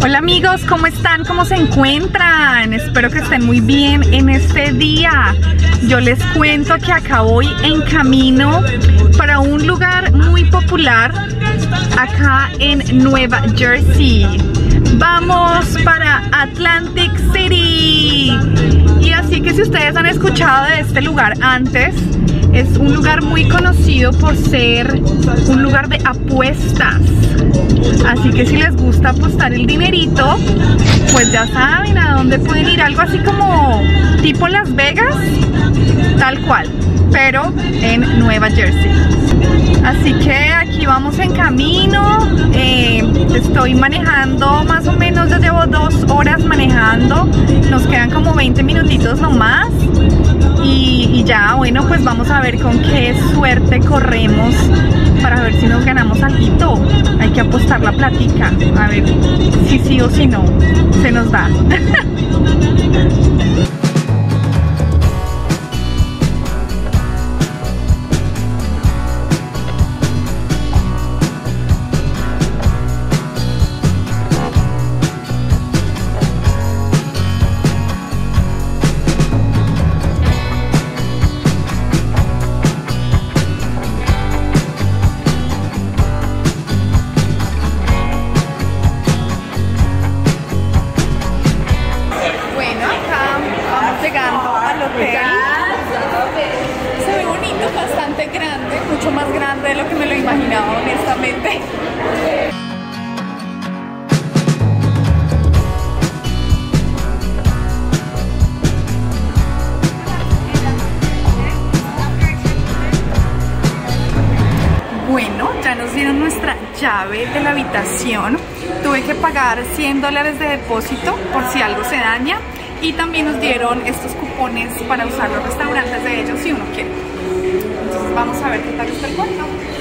Hola amigos, ¿cómo están? ¿Cómo se encuentran? Espero que estén muy bien en este día. Yo les cuento que acá voy en camino para un lugar muy popular acá en Nueva Jersey. Vamos para Atlantic City. Y así que si ustedes han escuchado de este lugar antes, es un lugar muy conocido por ser un lugar de apuestas. Así que si les gusta apostar el dinerito, pues ya saben a dónde pueden ir. Algo así como tipo Las Vegas, tal cual, pero en Nueva Jersey. Así que aquí vamos en camino. Estoy manejando más o menos, ya llevo 2 horas manejando. Nos quedan como 20 minutitos nomás. Y ya, bueno, pues vamos a ver con qué suerte corremos para ver si nos ganamos algo. Hay que apostar la platica, a ver si sí o si no se nos da. Se ve bonito, bastante grande, mucho más grande de lo que me lo imaginaba, honestamente. Bueno, ya nos dieron nuestra llave de la habitación. Tuve que pagar $100 de depósito por si algo se daña. Y también nos dieron estos cupones para usar los restaurantes de ellos si uno quiere. Entonces vamos a ver qué tal está el cuarto.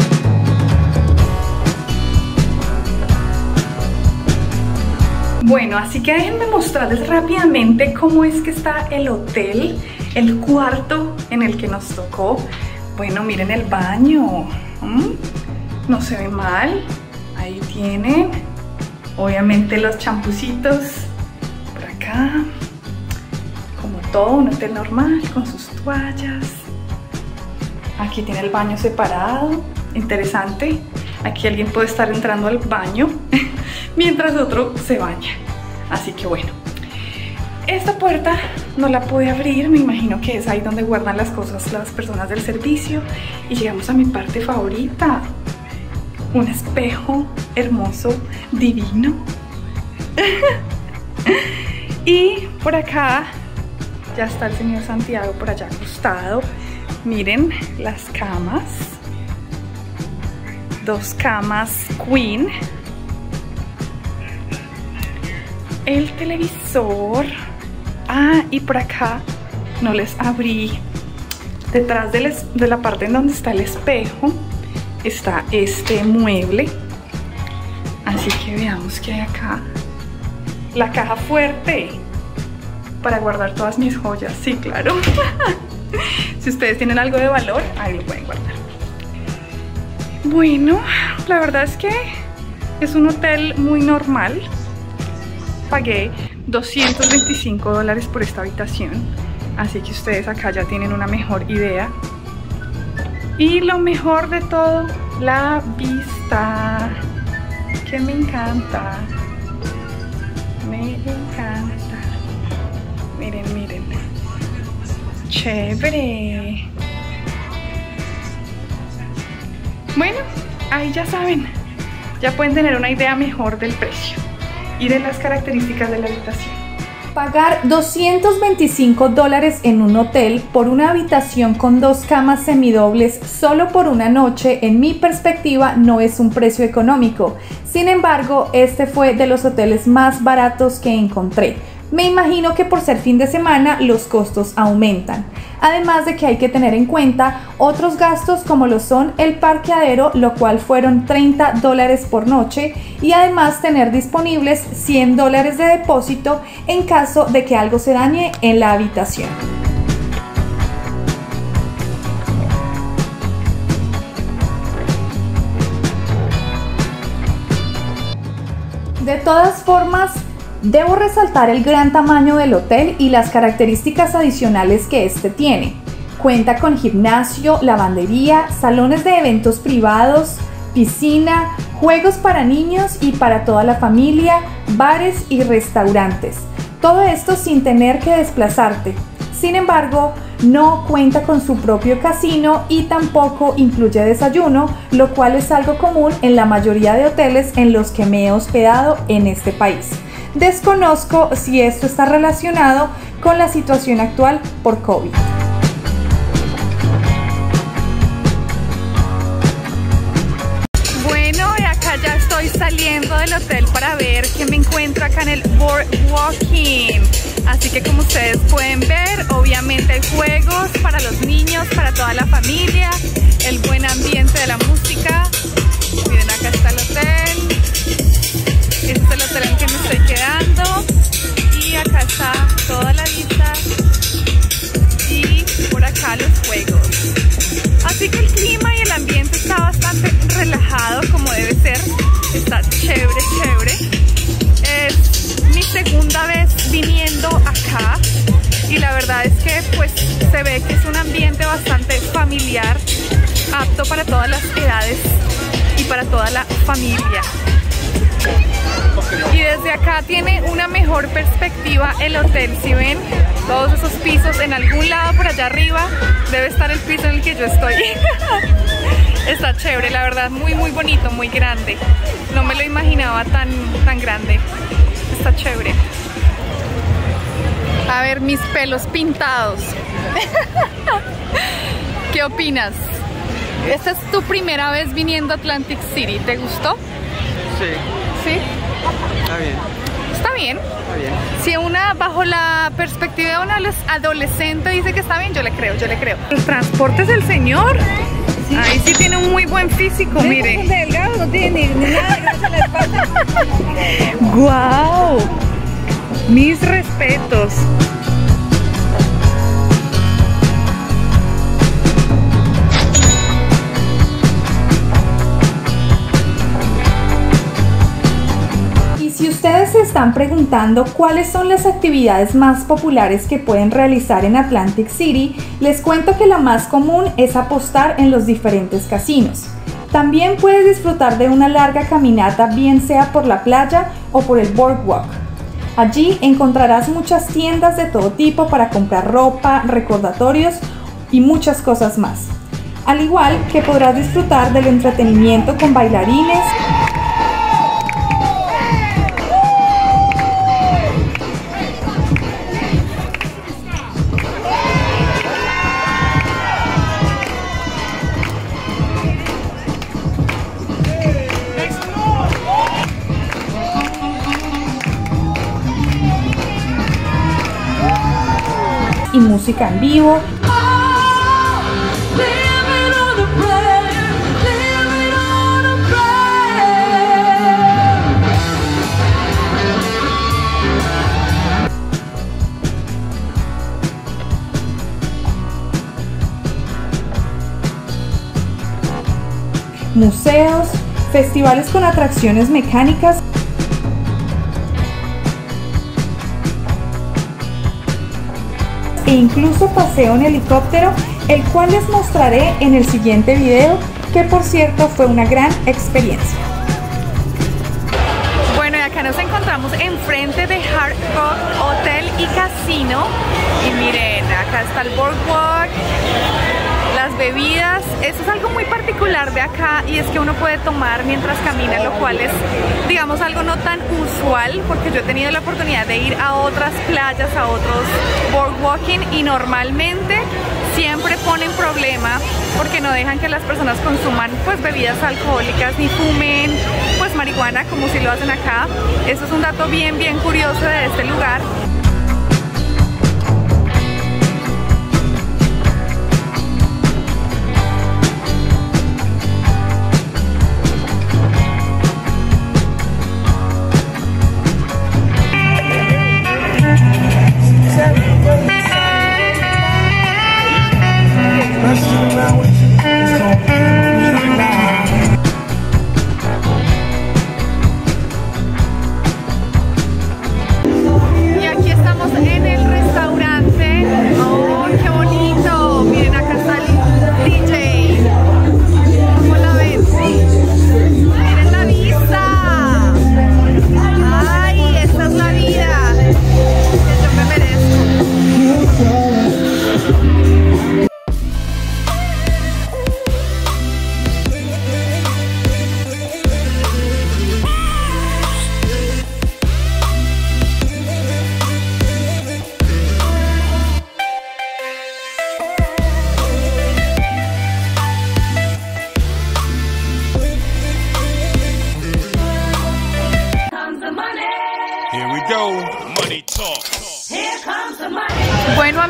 Bueno, así que déjenme mostrarles rápidamente cómo es que está el hotel, el cuarto en el que nos tocó. Bueno, miren el baño. No se ve mal. Ahí tienen. Obviamente los champucitos por acá. Todo un hotel normal con sus toallas. Aquí tiene el baño separado, interesante. Aquí alguien puede estar entrando al baño mientras otro se baña. Así que bueno, esta puerta no la pude abrir, me imagino que es ahí donde guardan las cosas las personas del servicio. Y llegamos a mi parte favorita, un espejo hermoso, divino. Y por acá ya está el señor Santiago por allá acostado. Miren las camas. 2 camas queen. El televisor. Ah, y por acá no les abrí. Detrás de la parte en donde está el espejo está este mueble. Así que veamos qué hay acá. La caja fuerte para guardar todas mis joyas, sí, claro. Si ustedes tienen algo de valor, ahí lo pueden guardar. Bueno, la verdad es que es un hotel muy normal. Pagué $225 por esta habitación, así que ustedes acá ya tienen una mejor idea. Y lo mejor de todo, la vista, que me encanta. Me encanta. Miren, miren. Chévere. Bueno, ahí ya saben. Ya pueden tener una idea mejor del precio y de las características de la habitación. Pagar $225 en un hotel por una habitación con 2 camas semidobles solo por una noche, en mi perspectiva, no es un precio económico. Sin embargo, este fue de los hoteles más baratos que encontré. Me imagino que por ser fin de semana los costos aumentan. Además de que hay que tener en cuenta otros gastos como lo son el parqueadero, lo cual fueron $30 por noche, y además tener disponibles $100 de depósito en caso de que algo se dañe en la habitación. De todas formas, debo resaltar el gran tamaño del hotel y las características adicionales que este tiene. Cuenta con gimnasio, lavandería, salones de eventos privados, piscina, juegos para niños y para toda la familia, bares y restaurantes. Todo esto sin tener que desplazarte. Sin embargo, no cuenta con su propio casino y tampoco incluye desayuno, lo cual es algo común en la mayoría de hoteles en los que me he hospedado en este país. Desconozco si esto está relacionado con la situación actual por COVID. Bueno, y acá ya estoy saliendo del hotel para ver qué me encuentro acá en el Boardwalking. Así que como ustedes pueden ver, obviamente hay juegos para los niños, para toda la familia, el buen ambiente de la música. Miren, acá está el hotel. Este es el hotel en el que me estoy quedando. Y acá está toda la vista. Y por acá los juegos. Así que el clima y el ambiente está bastante relajado, como debe ser. Está chévere, chévere. Es mi segunda vez viniendo acá y la verdad es que pues se ve que es un ambiente bastante familiar, apto para todas las edades y para toda la familia. Y desde acá tiene una mejor perspectiva el hotel. Si ven todos esos pisos, en algún lado por allá arriba debe estar el piso en el que yo estoy. Está chévere, la verdad, muy bonito, muy grande. No me lo imaginaba tan grande. Está chévere. A ver, mis pelos pintados. ¿Qué opinas? Esta es tu primera vez viniendo a Atlantic City. ¿Te gustó? Sí. ¿Sí? Está bien. Está bien. Está bien. Si una, bajo la perspectiva de una adolescente dice que está bien, yo le creo, yo le creo. ¿Los transportes del señor? Sí. Ahí sí tiene un muy buen físico, mire. Es delgado, no tiene ni nada de grasa en la espalda. ¡Guau! Mis respetos. Si ustedes se están preguntando cuáles son las actividades más populares que pueden realizar en Atlantic City, les cuento que la más común es apostar en los diferentes casinos. También puedes disfrutar de una larga caminata, bien sea por la playa o por el boardwalk. Allí encontrarás muchas tiendas de todo tipo para comprar ropa, recordatorios y muchas cosas más. Al igual que podrás disfrutar del entretenimiento con bailarines, y música en vivo. Museos, festivales con atracciones mecánicas e incluso paseo en helicóptero, el cual les mostraré en el siguiente video, que por cierto fue una gran experiencia. Bueno, y acá nos encontramos enfrente de Hard Rock Hotel y Casino. Y miren, acá está el boardwalk, las bebidas. Esto es algo muy particular de acá y es que uno puede tomar mientras camina, lo cual es, digamos, algo no tan usual, porque yo he tenido la oportunidad de ir a otras playas, a otros boardwalking, y normalmente siempre ponen problema porque no dejan que las personas consuman pues bebidas alcohólicas ni fumen pues marihuana como si lo hacen acá. Eso es un dato bien curioso de este lugar.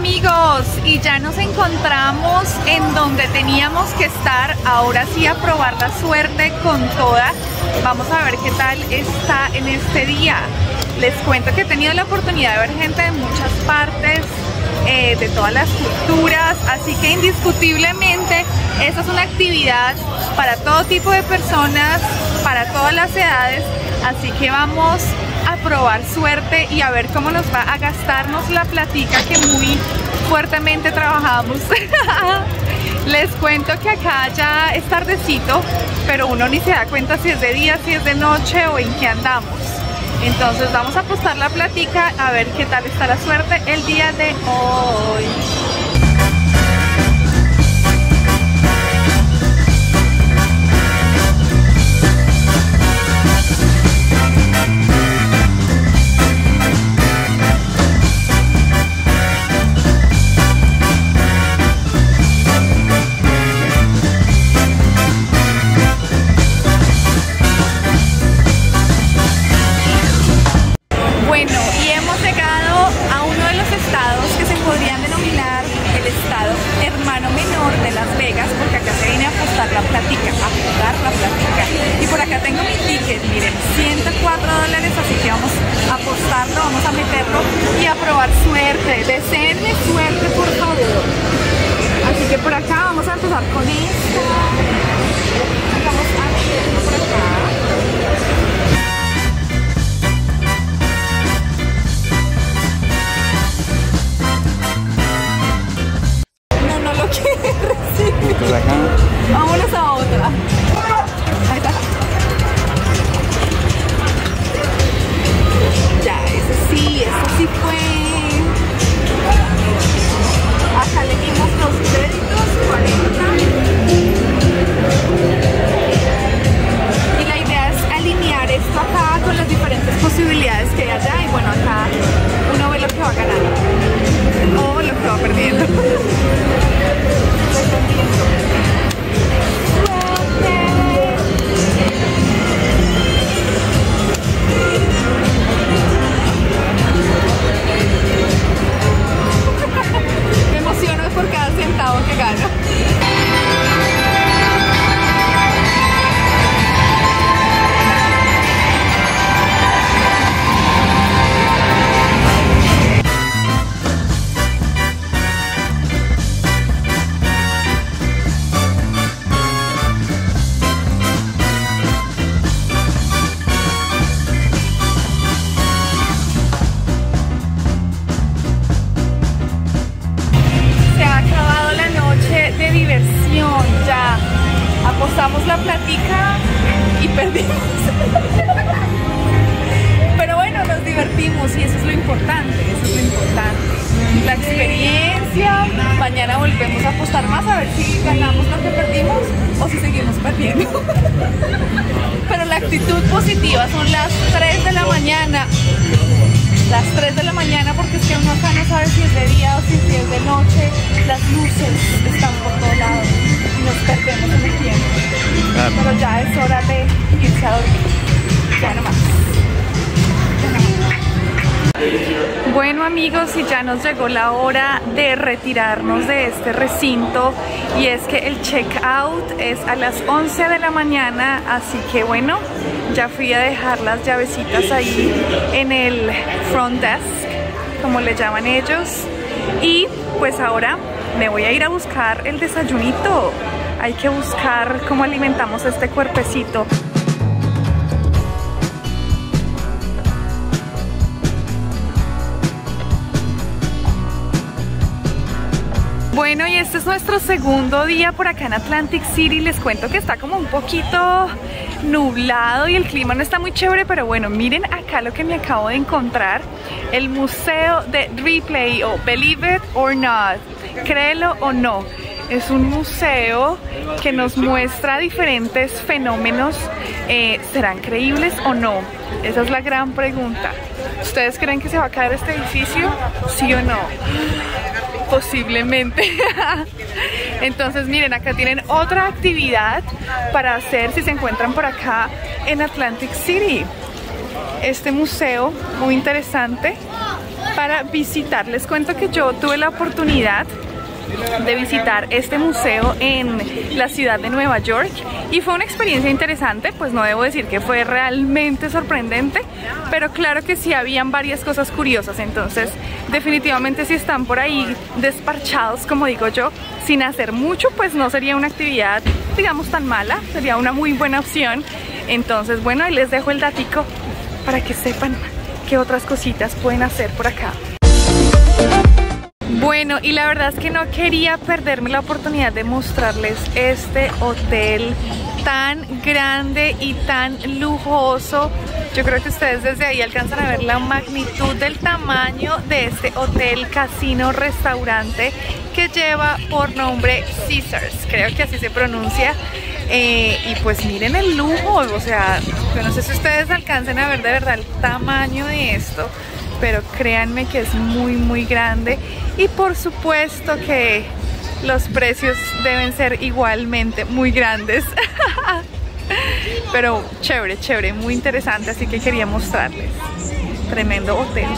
amigos, y ya nos encontramos en donde teníamos que estar. Ahora sí, a probar la suerte con toda. Vamos a ver qué tal está en este día. Les cuento que he tenido la oportunidad de ver gente de muchas partes, de todas las culturas, así que indiscutiblemente esta es una actividad para todo tipo de personas, para todas las edades, así que vamos a probar suerte y a ver cómo nos va a gastarnos la platica que muy fuertemente trabajamos. Les cuento que acá ya es tardecito, pero uno ni se da cuenta si es de día, si es de noche o en qué andamos. Entonces vamos a apostar la platica a ver qué tal está la suerte el día de hoy. Vamos a meterlo y a probar suerte. Deseenme suerte, por favor. Así que por acá vamos a empezar con esto. Vamos a meterlo por acá. No lo quiere recibir. Por acá. Vámonos a otra. Ahí está. Ya, eso sí fue. Acá le dimos los créditos, 40. Y la idea es alinear esto acá con las diferentes posibilidades que hay allá. Y bueno, acá uno ve lo que va ganando o lo que va perdiendo. Me emociono por cada centavo que gano. Ya apostamos la platica y perdimos. Pero bueno, nos divertimos y eso es lo importante, la experiencia. Mañana volvemos a apostar más a ver si ganamos lo que perdimos o si seguimos perdiendo. Pero la actitud positiva, son las 3 de la mañana. Las 3 de la mañana, porque es que uno acá no sabe si es de día o si es de noche. Las luces están por todos lados y nos perdemos en el tiempo. Pero ya es hora de irse a dormir. Ya nomás. Bueno amigos, y ya nos llegó la hora de retirarnos de este recinto, y es que el check-out es a las 11 de la mañana, así que bueno, ya fui a dejar las llavecitas ahí en el front desk, como le llaman ellos, y pues ahora me voy a ir a buscar el desayunito. Hay que buscar cómo alimentamos este cuerpecito. Bueno, y este es nuestro segundo día por acá en Atlantic City. Les cuento que está como un poquito nublado y el clima no está muy chévere, pero bueno, miren acá lo que me acabo de encontrar. El museo de Ripley, o Believe It or Not, créelo o no. Es un museo que nos muestra diferentes fenómenos. ¿Serán creíbles o no? Esa es la gran pregunta. ¿Ustedes creen que se va a caer este edificio? ¿Sí o no? Posiblemente. Entonces miren, acá tienen otra actividad para hacer si se encuentran por acá en Atlantic City. Este museo muy interesante para visitar. Les cuento que yo tuve la oportunidad de visitar este museo en la ciudad de Nueva York y fue una experiencia interesante. Pues no debo decir que fue realmente sorprendente, pero claro que sí habían varias cosas curiosas. Entonces definitivamente si están por ahí desparchados, como digo yo, sin hacer mucho, pues no sería una actividad, digamos, tan mala, sería una muy buena opción. Entonces bueno, ahí les dejo el datico para que sepan qué otras cositas pueden hacer por acá. Bueno, y la verdad es que no quería perderme la oportunidad de mostrarles este hotel tan grande y tan lujoso. Yo creo que ustedes desde ahí alcanzan a ver la magnitud del tamaño de este hotel, casino, restaurante que lleva por nombre Caesars, creo que así se pronuncia. Y pues miren el lujo, o sea, yo no sé si ustedes alcancen a ver de verdad el tamaño de esto, pero créanme que es muy grande y por supuesto que los precios deben ser igualmente muy grandes. Pero chévere, muy interesante, así que quería mostrarles. Tremendo hotel.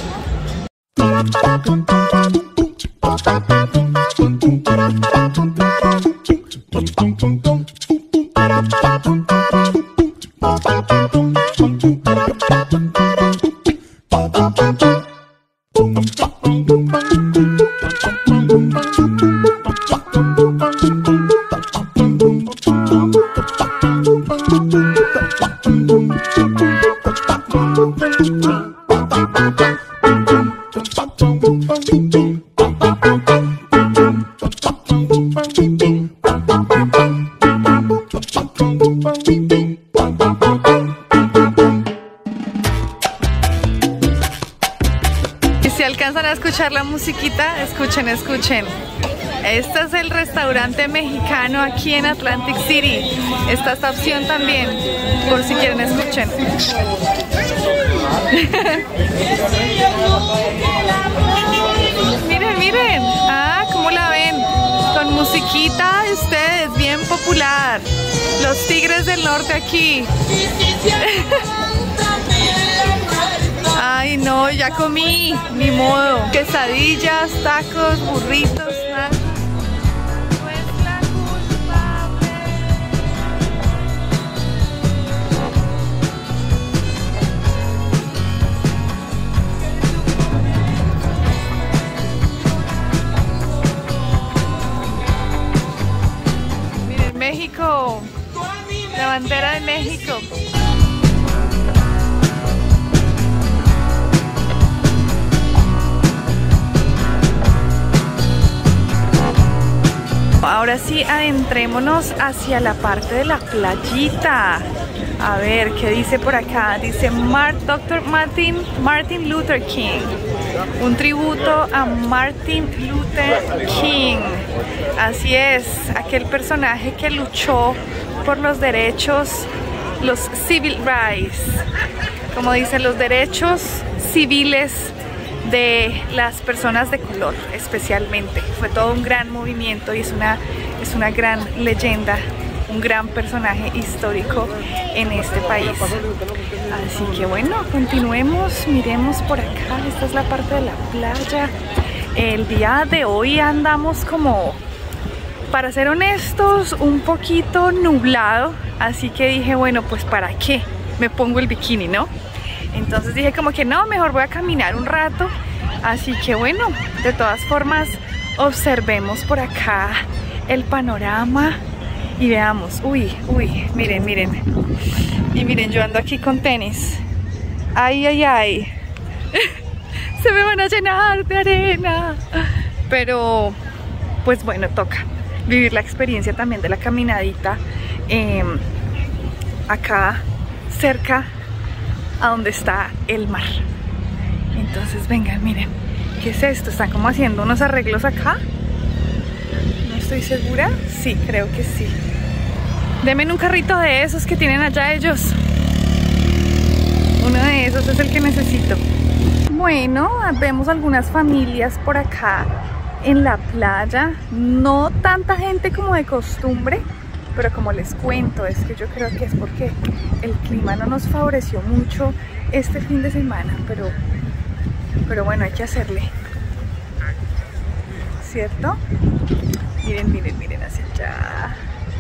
Y si alcanzan a escuchar la musiquita, escuchen. Este es el restaurante mexicano aquí en Atlantic City. Está esta opción también, por si quieren escuchen. Miren. Ah, ¿cómo la ven? Con musiquita de ustedes, bien popular. Los Tigres del Norte aquí. Ay, no, ya comí, ni modo. Quesadillas, tacos, burritos, nada. No es la culpable. Miren, México, la bandera de México. Ahora sí, adentrémonos hacia la parte de la playita. A ver, ¿qué dice por acá? Dice Dr. Martin Luther King. Un tributo a Martin Luther King. Así es, aquel personaje que luchó por los derechos, los civil rights, como dicen, los derechos civiles de las personas de color especialmente. Fue todo un gran movimiento y es una gran leyenda, un gran personaje histórico en este país. Así que bueno, continuemos, miremos por acá. Esta es la parte de la playa. El día de hoy andamos como, para ser honestos, un poquito nublado, así que dije, bueno, pues ¿para qué me pongo el bikini, no? Entonces dije como que no, mejor voy a caminar un rato. Así que bueno, de todas formas, observemos por acá el panorama y veamos. Uy, miren. Y miren, yo ando aquí con tenis. Ay. Se me van a llenar de arena. Pero, pues bueno, toca vivir la experiencia también de la caminadita acá cerca a donde está el mar. Entonces vengan, miren, ¿qué es esto? Están como haciendo unos arreglos acá. No estoy segura. Sí, creo que sí. Denme un carrito de esos que tienen allá ellos. Uno de esos es el que necesito. Bueno, vemos algunas familias por acá en la playa. No tanta gente como de costumbre, pero como les cuento, es que yo creo que es porque el clima no nos favoreció mucho este fin de semana, pero pero bueno, hay que hacerle, ¿cierto? Miren, miren, miren hacia allá.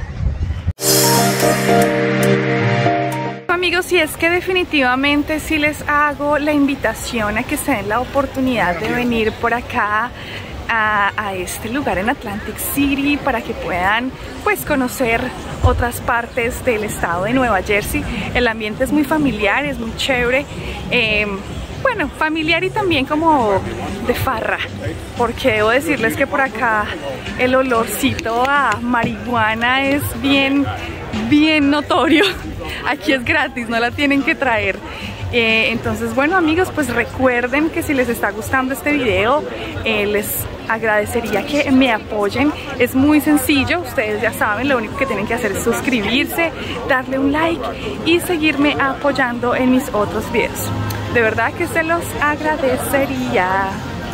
Amigos, y es que definitivamente sí les hago la invitación a que se den la oportunidad de venir por acá a este lugar en Atlantic City para que puedan pues conocer otras partes del estado de Nueva Jersey. El ambiente es muy familiar, es muy chévere, bueno, familiar y también como de farra, porque debo decirles que por acá el olorcito a marihuana es bien notorio. Aquí es gratis, no la tienen que traer. Entonces, bueno amigos, pues recuerden que si les está gustando este video, les agradecería que me apoyen. Es muy sencillo, ustedes ya saben, lo único que tienen que hacer es suscribirse, darle un like y seguirme apoyando en mis otros videos. De verdad que se los agradecería.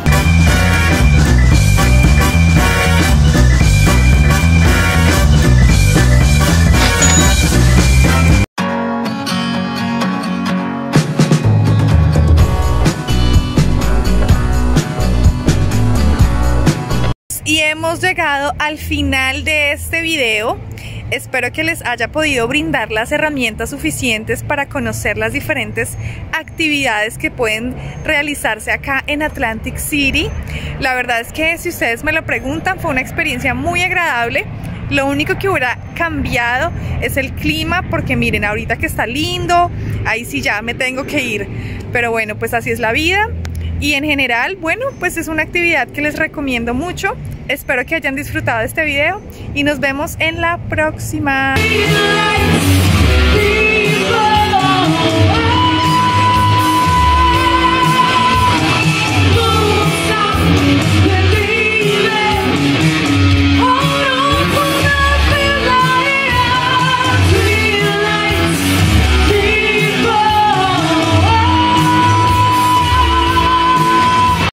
Y hemos llegado al final de este video. Espero que les haya podido brindar las herramientas suficientes para conocer las diferentes actividades que pueden realizarse acá en Atlantic City. La verdad es que, si ustedes me lo preguntan, fue una experiencia muy agradable. Lo único que hubiera cambiado es el clima, porque miren, ahorita que está lindo, ahí sí ya me tengo que ir. Pero bueno, pues así es la vida. Y en general, bueno, pues es una actividad que les recomiendo mucho. Espero que hayan disfrutado de este video y nos vemos en la próxima.